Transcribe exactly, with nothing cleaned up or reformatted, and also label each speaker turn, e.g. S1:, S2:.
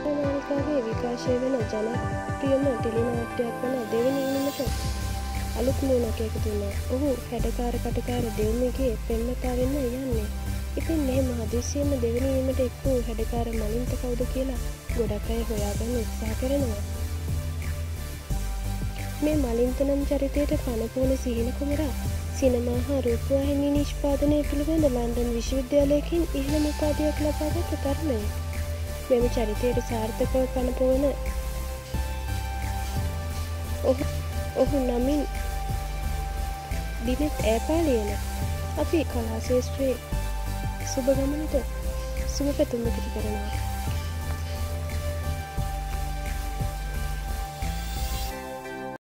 S1: නාලිකාවේ විකාශය වෙන ජනප්‍රියම ටෙලි නාට්‍යයක් වන දෙවැනි ඉනිමට අලුත් මූණක් එකතු වුණා. ඔහු හැඩකාර කටකාර දෙව්මිගේ පෙම්වතා වෙන්න යන්නේ. ඉතින් මෙහෙම හදිස්සියෙම දෙවැනි ඉනිමට එක් වූ හැඩකාර මලින්ත කවුද කියලා ගොඩක් අය හොයාගන්න උත්සාහ කරනවා. මේ මලින්ත නම් චරිතයට පනපෝන සිහින කුමරා සිනමා හා රූපවාහිනී නිෂ්පාදනය පිළිබඳ ලන්ඩන් විශ්වවිද්‍යාලයකින් ඉහළම උපාධියක් ලබාගත් තරුණයෙක්. මෙම චරිතයට සාර්ථකව පනපවන ඔහු ඔහු නමින් දිනෙත් ඈපාලියන. අපි කලා ශේෂ්ත්‍රයේ සුබ ගමනට සුබ පැතුම් එකතු කරනවා.